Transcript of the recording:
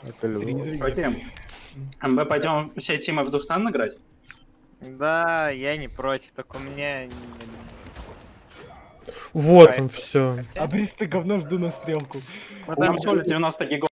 Это любовь. Пойдем. Мы пойдем все тимы в Дустан играть? Да, я не против, только у меня... Вот он, все. А Бриз, ты говно, жду на стрелку. Ну, Там всего лишь 90 гигов.